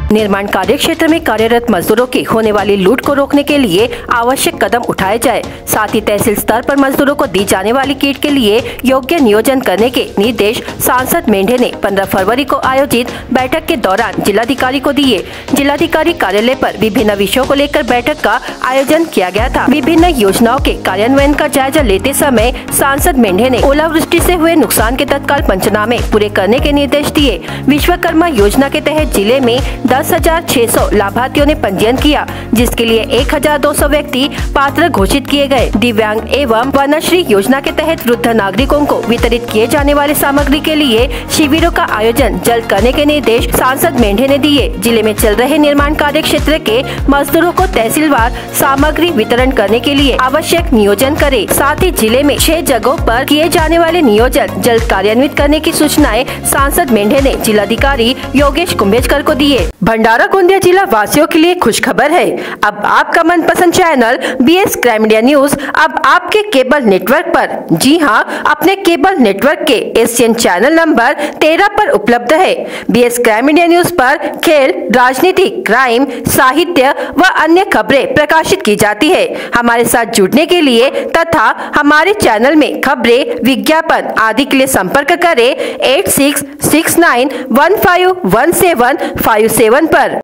निर्माण कार्य क्षेत्र में कार्यरत मजदूरों की होने वाली लूट को रोकने के लिए आवश्यक कदम उठाए जाए। साथ ही तहसील स्तर पर मजदूरों को दी जाने वाली किट के लिए योग्य नियोजन करने के निर्देश सांसद मेंढे ने 15 फरवरी को आयोजित बैठक के दौरान जिलाधिकारी को दिए। जिलाधिकारी कार्यालय पर विभिन्न विषयों को लेकर बैठक का आयोजन किया गया था। विभिन्न योजनाओं के कार्यान्वयन का जायजा लेते समय सांसद मेंढे ने ओलावृष्टि से हुए नुकसान के तत्काल पंचनामे पूरे करने के निर्देश दिए। विश्वकर्मा योजना के तहत जिले में 10,600 लाभार्थियों ने पंजीयन किया, जिसके लिए 1,200 व्यक्ति पात्र घोषित किए गए। दिव्यांग एवं वनश्री योजना के तहत वृद्ध नागरिकों को वितरित किए जाने वाले सामग्री के लिए शिविरों का आयोजन जल्द करने के निर्देश सांसद मेंढे ने दिए। जिले में चल रहे निर्माण कार्य क्षेत्र के मजदूरों को तहसीलवार सामग्री वितरण करने के लिए आवश्यक नियोजन करे। साथ ही जिले में 6 जगहों पर किए जाने वाले नियोजन जल्द कार्यान्वित करने की सूचनाएं सांसद मेंढे ने जिलाधिकारी योगेश कुंभेजकर को दिए। भंडारा गोंदिया जिला वासियों के लिए खुश खबर है। अब आपका मनपसंद channel BS crime media news अब आपके केबल नेटवर्क पर, जी हां, अपने केबल नेटवर्क के एशियन चैनल नंबर 13 पर उपलब्ध है। BS क्राइम मीडिया न्यूज पर खेल, राजनीति, क्राइम, साहित्य व अन्य खबरें प्रकाशित की जाती है। हमारे साथ जुड़ने के लिए तथा हमारे चैनल में खबरें, विज्ञापन आदि के लिए संपर्क करें 8669151757 पर।